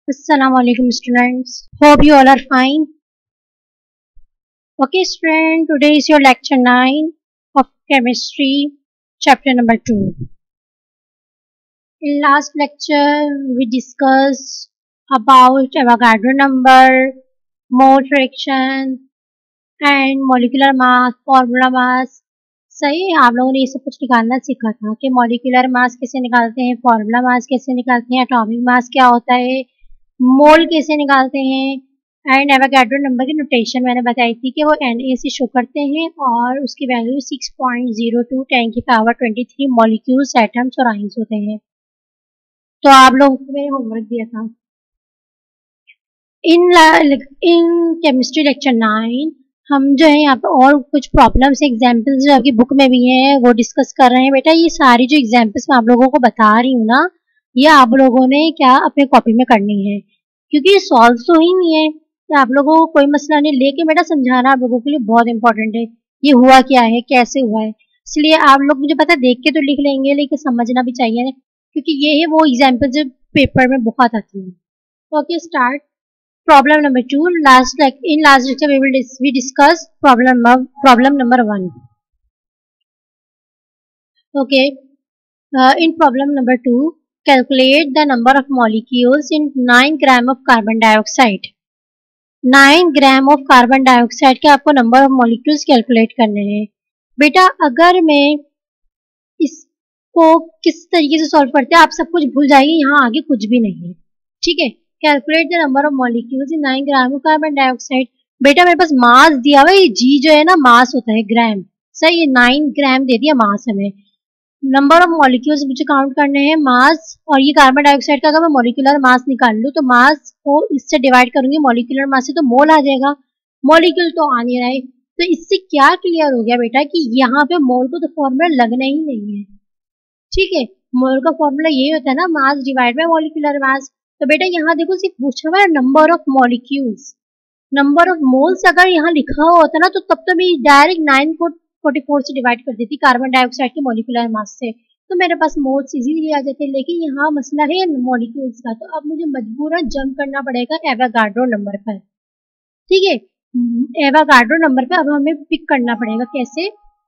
Assalamualaikum students. Hope you all are fine. Okay student, today is your lecture 9 of chemistry, chapter number 2. In last lecture, we discussed about Avogadro number, mole fraction and molecular mass, formula mass. सही है, आप लोगों ने ये सब कुछ निकालना सीखा था कि मॉलिक्यूलर मास कैसे निकालते हैं, फॉर्मूला मास कैसे निकालते हैं, एटॉमिक मास क्या होता है, मोल कैसे निकालते हैं एंड एवोगाड्रो नंबर की नोटेशन मैंने बताई थी कि वो Na से शो करते हैं और उसकी वैल्यू 6.02 10 की पावर 23 मॉलिक्यूल्स, एटम्स और आयंस होते हैं। तो आप लोगों को मैंने होमवर्क दिया था इन केमिस्ट्री लेक्चर 9 हम जो है यहाँ पे और कुछ प्रॉब्लम्स एग्जाम्पल्स जो आपकी बुक में भी हैं वो डिस्कस कर रहे हैं। बेटा ये सारी जो एग्जाम्पल्स मैं आप लोगों को बता रही हूँ ना, ये आप लोगों ने क्या अपने कॉपी में करनी है, क्योंकि ये सॉल्व तो ही नहीं है। तो आप लोगों को कोई मसला नहीं, लेके बेटा समझाना आप लोगों के लिए बहुत इंपॉर्टेंट है। ये हुआ क्या है, कैसे हुआ है, इसलिए आप लोग मुझे पता देख के तो लिख लेंगे लेकिन समझना भी चाहिए ना, क्योंकि ये है वो एग्जाम्पल जो पेपर में बहुत आती है। Okay start. Problem number 2. Last lecture we discuss problem number 1. Okay. In problem number 2, calculate the number of molecules in 9 gram of carbon dioxide. 9 gram of carbon dioxide के आपको नंबर ऑफ मॉलिक्यूल्स कैलकुलेट करने हैं। बेटा अगर मैं इसको किस तरीके से सॉल्व करते हैं आप सब कुछ भूल जाइए, यहाँ आगे कुछ भी नहीं है, ठीक है। Calculate the number of molecules in 9 gram of carbon dioxide. बेटा मेरे पास मास दिया हुआ है, जी जो है ना मास होता है ग्राम, सही है, 9 ग्राम दे दिया मास हमें। नंबर ऑफ मॉलिक्यूल्स मुझे काउंट करने हैं मास, और ये कार्बन डाइऑक्साइड का अगर मैं मॉलिक्यूलर मास निकाल लूँ तो मास को इससे डिवाइड करूंगी मॉलिक्यूलर मास से तो मोल आ जाएगा। मॉलिक्यूल तो आ नहीं रहा है, तो इससे क्या क्लियर हो गया बेटा कि यहाँ पे मोल को तो फॉर्मूला लगना ही नहीं है, ठीक है। मोल का फॉर्मूला ये होता है ना, mass divide by molecular mass. तो बेटा यहाँ देखो सिर्फ पूछा हुआ है number of molecules, number of moles अगर यहाँ लिखा हुआ होता ना तो तब तो मैं डायरेक्ट 9.44 से डिवाइड कर देती कार्बन डाइऑक्साइड के मॉलिक्यूलर मास से, तो मेरे पास मोल्स इजीली आ जाते। लेकिन यहाँ मसला है मॉलिक्यूल्स का, तो अब मुझे मजबूरन जंप करना पड़ेगा एवोगाड्रो नंबर पर, ठीक है। एवोगाड्रो नंबर पे अब हमें पिक करना पड़ेगा, कैसे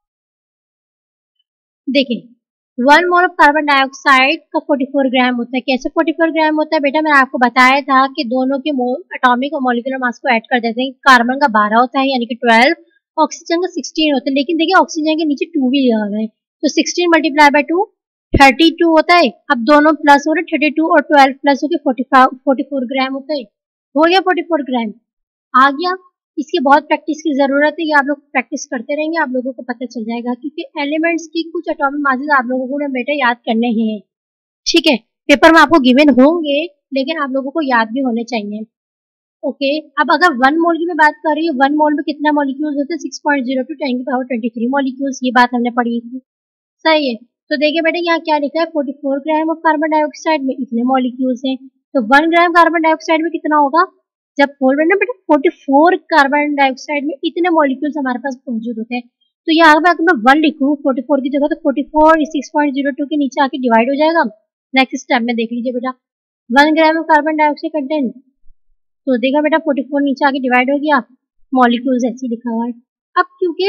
देखिए। 1 मोल ऑफ कार्बन डाइऑक्साइड का 44 ग्राम होता है। कैसे 44 ग्राम होता है बेटा, मैंने आपको बताया था कि दोनों के एटॉमिक और मॉलिक्यूलर मास को ऐड कर देते हैं। कार्बन का 12 होता है यानी कि 12, ऑक्सीजन का 16 होता है, लेकिन देखिए ऑक्सीजन के नीचे 2 भी लिखा हुआ है, तो 16 मल्टीप्लाई बाय 2 32 होता है। अब दोनों प्लस हो रहे 32 और 12 प्लस होकर 44 ग्राम होता है, हो गया 44 ग्राम आ गया। इसकी बहुत प्रैक्टिस की जरूरत है, ये आप लोग प्रैक्टिस करते रहेंगे आप लोगों को पता चल जाएगा, क्योंकि एलिमेंट्स की कुछ एटॉमिक मासेस आप लोगों को बेटा याद करने हैं, ठीक है। पेपर में आपको गिवन होंगे लेकिन आप लोगों को याद भी होने चाहिए। ओके अब अगर 1 मोल की मैं बात कर रही हूँ, 1 मोल में कितना मॉलिक्यूल्स होते हैं 6.02 10 की पावर 23 मॉलिक्यूल्स, ये बात हमने पढ़ी थी, सही है। तो देखिए बेटा यहाँ क्या लिखा है 44 ग्राम ऑफ कार्बन डाइऑक्साइड में इतने मॉलिक्यूल्स हैं, तो 1 ग्राम कार्बन डाइऑक्साइड में कितना होगा, जब बोल रहे ना बेटा 44 कार्बन डाइऑक्साइड में इतने मॉलिक्यूल्स हमारे पास मौजूद होते हैं, तो यहाँ पे अगर मैं 1 लिखूँ 44 की जगह तो 44 6.02 के नीचे आके डिवाइड हो जाएगा। नेक्स्ट स्टेप में देख लीजिए बेटा 1 gram of carbon dioxide content, तो देखा बेटा 44 नीचे आके डिवाइड हो गया, मॉलिक्यूल्स ऐसे लिखा हुआ है। अब क्योंकि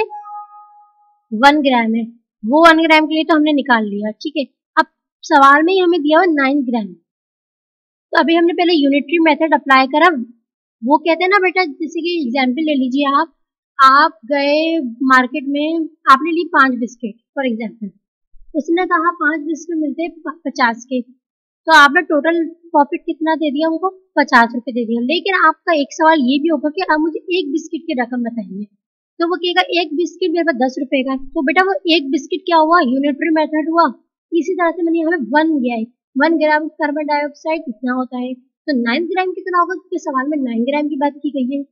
1 ग्राम है, वो 1 ग्राम के लिए तो हमने निकाल लिया, ठीक है। अब सवाल में ही हमें दिया हुआ 9 ग्राम, तो अभी हमने पहले यूनिटरी मेथड अप्लाई करा। वो कहते हैं ना बेटा, जैसे कि एग्जाम्पल ले लीजिए आप गए मार्केट में, आपने ली 5 बिस्किट फॉर एग्जाम्पल, उसने कहा 5 बिस्किट मिलते हैं 50 के, तो आपने टोटल प्रॉफिट कितना दे दिया उनको, 50 रुपए दे दिया। लेकिन आपका एक सवाल ये भी होगा कि आप मुझे एक बिस्किट की रकम बताइए, तो वो कहेगा एक बिस्किट मेरे पास 10 रुपए का, तो बेटा वो एक बिस्किट क्या हुआ, यूनिटरी मेथड हुआ। इसी तरह से मैंने हमें 1 दिया है, 1 ग्राम कार्बन डाइऑक्साइड कितना होता है, तो 9 ग्राम कितना होगा, क्योंकि सवाल में 9 ग्राम की बात की गई है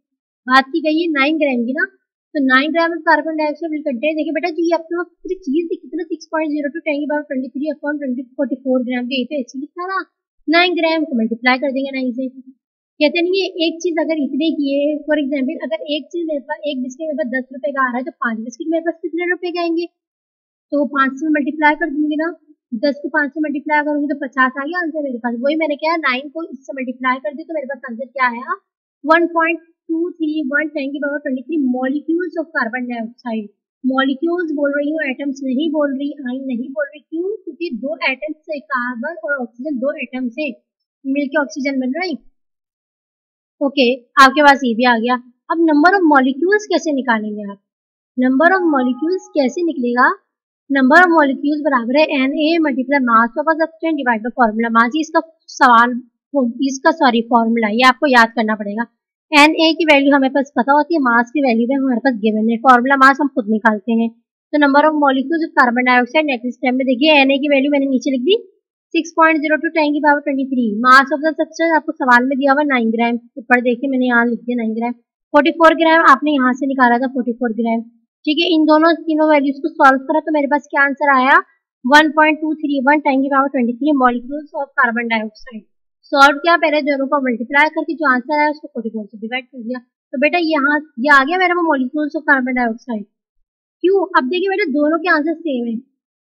9 ग्राम की ना, तो 9 gram of carbon dioxide will contain. देखिए बेटा जी आपके पास पूरी चीज थी कितना 6.02 10 की पावर 23 अपॉन 44 ग्राम के, तो ऐसे लिखा रहा 9 ग्राम को मल्टीप्लाई कर देंगे 9 से। कहते नहीं है एक चीज अगर इतने की है, फॉर एग्जाम्पल अगर एक चीज मेरे पास एक बिस्किट मेरे पास 10 रुपए का आ रहा है, तो 5 बिस्किट मेरे पास कितने रुपए के आएंगे, तो 5 से मल्टीप्लाई कर दूंगी ना, 10 को 5 से मल्टीप्लाई करूंगी तो 50 आ गया आंसर मेरे पास। वही मैंने क्या 9 को इससे मल्टीप्लाई कर दिया तो मेरे पास आंसर क्या आया 1.231 10 की power 23 molecules of carbon dioxide. Molecules बोल रही हूँ, एटम्स नहीं बोल रही, आई नहीं बोल रही। क्यों? क्योंकि दो एटम्स से कार्बन और ऑक्सीजन, दो एटम से मिलकर ऑक्सीजन बन रही। ओके, आपके पास ये भी आ गया। अब नंबर ऑफ मॉलिक्यूल्स कैसे निकालेंगे आप? नंबर ऑफ मॉलिक्यूल्स कैसे निकलेगा? नंबर ऑफ मॉलिक्यूल्स बराबर है Na multiply mass of a substance divide by formula mass. इसका सवाल, इसका सॉरी फॉर्मूला, ये आपको याद करना पड़ेगा। Na की वैल्यू हमें पास पता होती है, मास की वैल्यू भी हमारे पास गिवन है, फॉर्मूला मास हम खुद निकालते हैं। तो number of molecules of carbon dioxide next step में देखिए Na की वैल्यू मैंने नीचे लिख दी 6.02 10 की power 23। Mass of the substance आपको सवाल में दिया हुआ 9 ग्राम, ऊपर देखिए मैंने यहाँ लिख दिया 9 ग्राम। 44 ग्राम आपने यहाँ से निकाला था 44 ग्राम। ठीक है, इन दोनों तीनों वैल्यूज को सॉल्व करा तो मेरे पास क्या आंसर आया 1.231 10 की power 23 molecules of carbon dioxide. Solve किया, पहले दोनों को मल्टीप्लाई करके जो आंसर आया उसको 44 से डिवाइड कर दिया। तो बेटा यहाँ ये आ गया मेरे को मॉलिक्यूल्स ऑफ कार्बन डाइऑक्साइड। क्यों? अब देखिए बेटा दोनों के आंसर सेम है,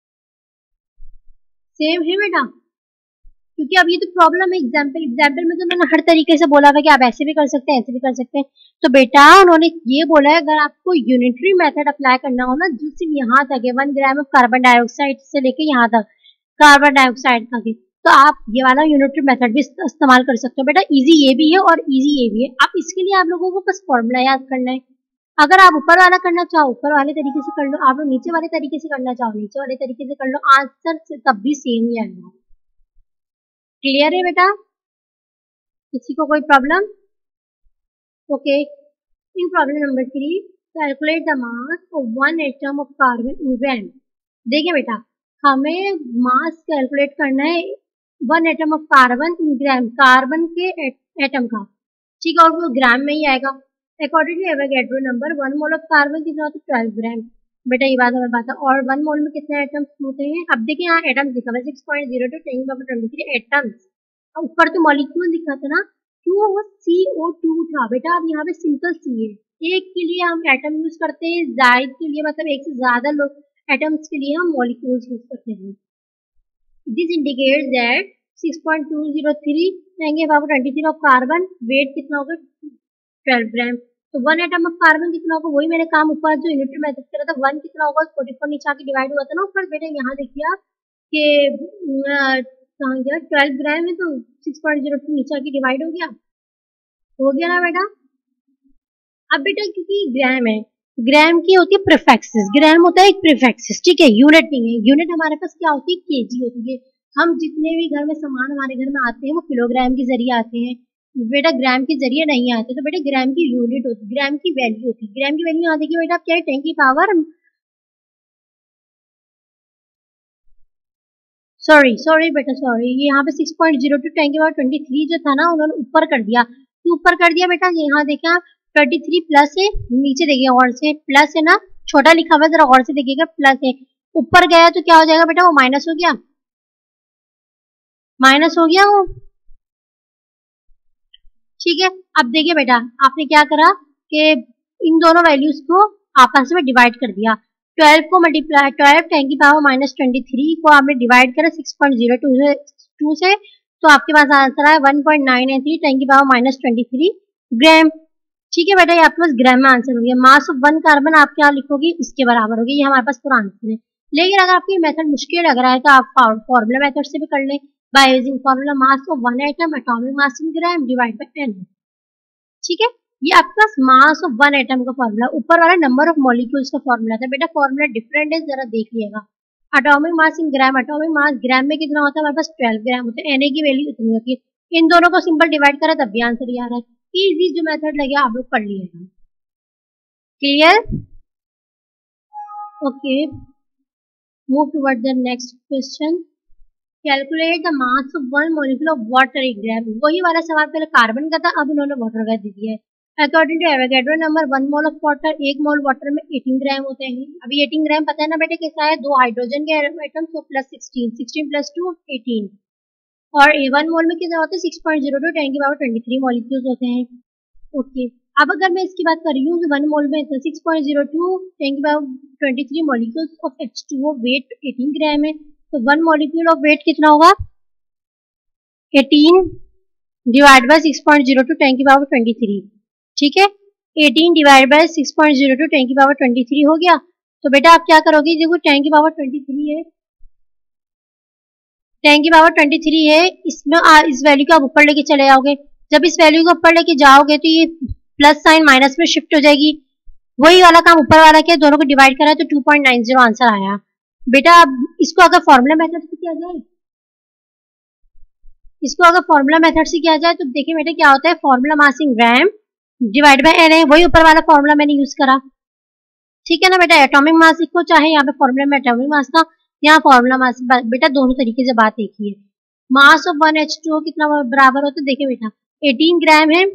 सेम है बेटा, क्योंकि अब ये तो प्रॉब्लम है। एग्जाम्पल में तो मैंने हर तरीके से बोला था कि आप ऐसे भी कर सकते हैं, ऐसे भी कर सकते हैं। तो बेटा उन्होंने ये बोला है अगर आपको यूनिटरी मेथड अप्लाई करना हो ना, जो सिर्फ यहाँ तक है 1 ग्राम ऑफ कार्बन डाइऑक्साइड से लेके यहाँ तक कार्बन डाइऑक्साइड तक है, तो आप ये वाला यूनिटरी मेथड भी इस्तेमाल कर सकते हो। बेटा इजी ये भी है और इजी ये भी है। आप इसके लिए आप लोगों को बस फॉर्मूला याद करना है। अगर आप ऊपर वाला करना चाहो ऊपर वाले तरीके से कर लो, आप लोग नीचे वाले तरीके से करना चाहो नीचे वाले तरीके से कर लो, आंसर से तब भी सेम ही आएगा। क्लियर है बेटा? किसी को कोई problem? Okay, in problem number 3 calculate the mass of 1 atom of carbon in gram. देखिए बेटा हमें मास कैलकुलेट करना है 1 atom of carbon in gram, carbon के एटम का। ठीक है, और वो ग्राम में ही आएगा। According to Avogadro number 1 mole of carbon कितना होता है 12 ग्राम। बेटा ये बात हमें पता, और 1 मोल में कितने एटम्स होते हैं? अब देखिए यहाँ एटम्स लिखा हुआ है 6.02 10 की पावर 23 एटम्स। ऊपर तो मॉलिक्यूल लिखा था ना, क्यों? वो CO2 था बेटा। अब यहाँ पे सिंपल सी है, एक के लिए हम एटम यूज करते हैं, जायद के लिए मतलब एक से ज्यादा लोग एटम्स के लिए हम मॉलिक्यूल्स यूज करते हैं। दिस इंडिकेट्स दैट 6.203 10 की पावर 23 ऑफ कार्बन वेट कितना होगा 12 ग्राम। तो 1 एटम ऑफ कार्बन कितना होगा, वही मैंने काम ऊपर जो यूनिटरी मेथड करा था 1 कितना होगा 44 नीचे आके डिवाइड हुआ था ना ऊपर। बेटा यहाँ देखिए आप कि कहाँ गया 12 ग्राम है तो 6.02 नीचे आके डिवाइड हो गया ना बेटा। अब बेटा क्योंकि ग्राम है, ग्राम की होती है प्रीफिक्सेस, ग्राम होता है एक प्रीफिक्सेस, ठीक है, यूनिट नहीं है। यूनिट हमारे पास क्या होती है केजी होती है। हम जितने भी घर में सामान हमारे घर में आते हैं वो किलोग्राम के जरिए आते हैं बेटा, ग्राम के जरिए नहीं आते। तो बेटा ग्राम की यूनिट होती है, ग्राम की वैल्यू होती है। ग्राम की वैल्यू यहाँ देखिए बेटा क्या है 10 की पावर सॉरी बेटा सॉरी, ये यहाँ पे 6.02 10 की पावर 23 जो था ना उन्होंने ऊपर कर दिया। क्यों ऊपर कर दिया बेटा? यहाँ देखिए आप 23 प्लस है, नीचे देखिए और से प्लस है ना, छोटा लिखा हुआ है जरा और से देखिएगा प्लस है, ऊपर गया तो क्या हो जाएगा बेटा? वो माइनस हो गया, माइनस हो गया वो। ठीक है, अब देखिए बेटा आपने क्या करा कि इन दोनों वैल्यूज को आपस में डिवाइड कर दिया। 12 को मल्टीप्लाई 12 10 की पावर माइनस 23 को आपने डिवाइड करा 6.02 से, तो आपके पास आंसर आया 1.993 10 की पावर माइनस 23 ग्राम। ठीक है बेटा, ये आपके पास ग्राम में आंसर हो गया। मास ऑफ 1 कार्बन आप क्या लिखोगे? इसके बराबर होगी। ये हमारे पास पूरा आंसर है। लेकिन अगर आपको ये मेथड मुश्किल लग रहा है तो आप फॉर्मूला मेथड से भी कर लें, by using formula mass of 1 atom atomic mass in gram divide by n। ठीक है, ये आपके पास मास ऑफ 1 एटम का फॉर्मूला, ऊपर वाला नंबर ऑफ मॉलिक्यूल्स का फॉर्मूला था। बेटा फॉर्मूला डिफरेंट है, जरा देख लिएगा। Atomic mass in gram, atomic mass ग्राम में कितना होता है? हमारे पास 12 ग्राम होता है, Na की वैल्यू इतनी होती है। इन दोनों को सिंपल डिवाइड करा तब भी आंसर ये आ रहा है। इजी जो मेथड लगे आप लोग पढ़ लिएगा। Clear? Okay, move toward the next question. Calculate the mass of 1 molecule of water in gram. वही वाला सवाल पहले कार्बन का था, अब उन्होंने वाटर का दे दिया है। According to Avogadro number 1 mole of water, 1 mole water में 18 ग्राम होते हैं। अभी 18 ग्राम पता है ना बेटे कैसा है? 2 हाइड्रोजन के एटम तो प्लस 16 प्लस 2 18, और 1 मोल में कितना होता है 6.02 10 की पावर 23 मॉलिक्यूल्स होते हैं। ओके, अब अगर मैं इसकी बात कर रही हूँ कि 1 मोल में 6.02 10 की power 23 molecules of H2O weight 18 gram है, तो 1 मॉलिक्यूल ऑफ वेट कितना होगा 18 डिवाइड बाय 6.02 10 की पावर 23। ठीक है, 18 डिवाइड बाय 6.02 10 की पावर 23 हो गया। तो बेटा आप क्या करोगे, देखो 10 की पावर 23 है, 10 की पावर 23 है, इसमें इस वैल्यू को आप ऊपर लेके चले जाओगे। जब इस वैल्यू को ऊपर लेके जाओगे तो ये प्लस साइन माइनस में शिफ्ट हो जाएगी। वही वाला काम ऊपर वाला किया, दोनों को डिवाइड करा तो 2.90 आंसर आया। बेटा अब इसको अगर फॉर्मूला मेथड से किया जाए, इसको अगर फॉर्मूला मेथड से किया जाए तो देखिए बेटा क्या होता है, formula mass in gram divide by N है, वही ऊपर वाला फॉर्मूला मैंने यूज करा। ठीक है ना बेटा, एटॉमिक मास लिखो चाहे यहाँ पे फॉर्मूला में एटॉमिक मास था, यहाँ फॉर्मूला मास, बेटा दोनों तरीके से बात एक ही है। मास ऑफ 1H2O कितना बराबर होता है, देखिए बेटा 18 ग्राम है,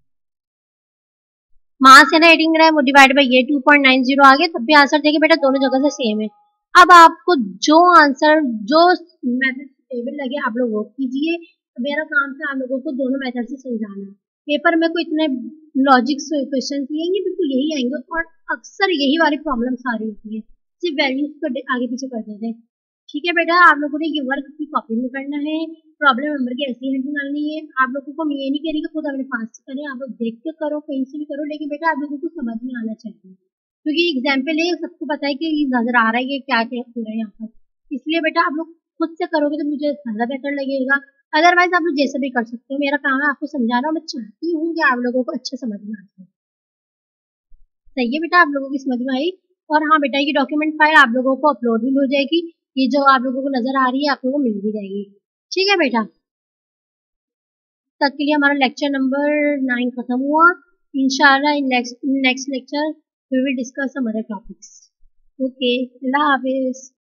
मास है ना 18 ग्राम, वो डिवाइड बाय ये 2.90 आ गया, तब भी आंसर देखिए बेटा दोनों जगह से सेम है। अब आपको जो आंसर जो मेथड टेबल लगे आप लोग वो कीजिए। मेरा काम था आप लोगों को दोनों मेथड से समझाना। पेपर में कोई इतने लॉजिक क्वेश्चन आएंगे, बिल्कुल यही आएंगे, और अक्सर यही वाली प्रॉब्लम सारी होती है, सिर्फ वैल्यूज को आगे पीछे कर देते हैं। ठीक है बेटा, आप लोगों ने ये वर्क की कॉपी में करना है, प्रॉब्लम नंबर की ऐसी हैंड डालनी है। आप लोगों को मैं ये नहीं कह रही कि खुद अपने पास से करें, आप लोग देख के करो, कहीं से भी करो, लेकिन बेटा आप लोगों को समझ में आना चाहिए, क्योंकि एग्जाम्पल है, सबको पता है कि नजर आ रहा है कि क्या क्या हो रहा है यहाँ पर। इसलिए बेटा आप लोग खुद से करोगे तो मुझे ज्यादा बेटर लगेगा। अदरवाइज आप लोग जैसे भी कर सकते हो, मेरा काम है आपको समझाना, और मैं चाहती हूँ कि आप लोगों को अच्छे समझ में आ जाए। सही है बेटा, आप लोगों की समझ में आई। और हाँ बेटा, ये डॉक्यूमेंट फाइल आप लोगों को अपलोड भी हो जाएगी, ये जो आप लोगों को नजर आ रही है आप लोगों को मिल भी जाएगी। ठीक है बेटा, तब के लिए हमारा लेक्चर नंबर 9 खत्म हुआ। इंशाल्लाह in next lecture we will discuss some other topics. Okay, अल्लाह हाफिज।